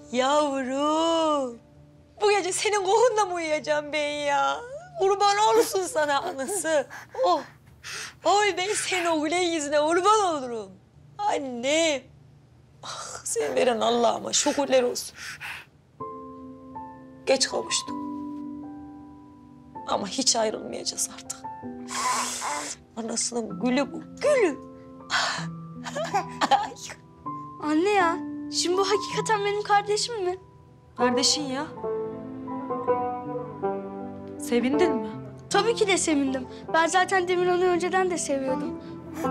Yavrum. Bu gece senin kohunla mı uyuyacağım ben ya? Kurban olsun sana anası. Oh. Oy ben senin o gülen yüzüne kurban olurum. Annem. Ah sen veren Allah'ıma şükürler olsun. Geç kavuştuk. Ama hiç ayrılmayacağız artık. Anasının gülü bu, gülü. Anne ya, şimdi bu hakikaten benim kardeşim mi? Kardeşin ya. Sevindin mi? Tabii ki de sevindim. Ben zaten Demirhan'ı önceden de seviyordum.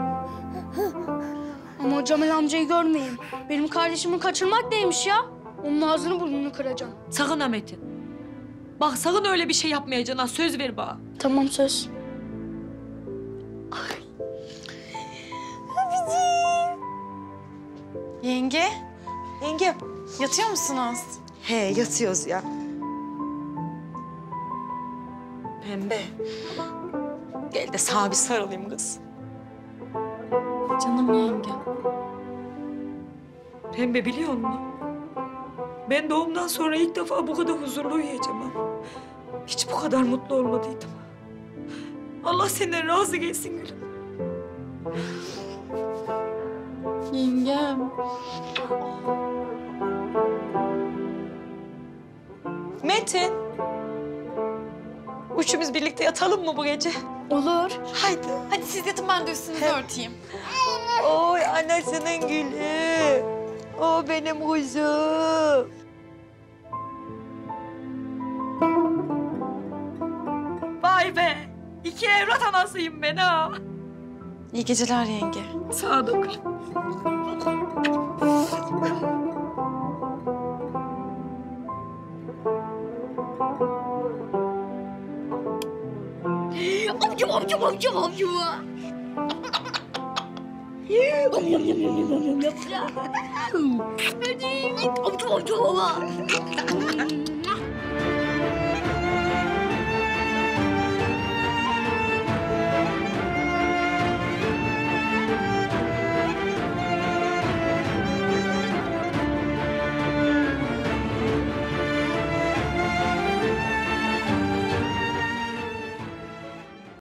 Ama o Cemal amcayı görmeyin. Benim kardeşimi kaçırmak neymiş ya? Onun ağzını burnunu kıracağım. Sakın ha Metin. Bak sakın öyle bir şey yapmayacaksın ha. Söz ver bana. Tamam söz. Yenge, Yengem. yatıyor musunuz? He yatıyoruz ya. Pembe. Gel de sana bir sarılayım kız. Canım yenge. Pembe biliyor musun? Ben doğumdan sonra ilk defa bu kadar huzurlu uyuyacağım ha. Hiç bu kadar mutlu olmadıydım. Allah senden razı gelsin gülüm. Yengem. Metin. Üçümüz birlikte yatalım mı bu gece? Olur. Haydi. Hadi siz yatın, ben de üstünüzü örteyim. Oy anasının gülü. O benim kuzum. Vay be. İki evlat anasıyım ben ha. İyi geceler yenge. Sağ ol gülüm. Amcam, amcam, amcam, amcam. Amcam, amcam.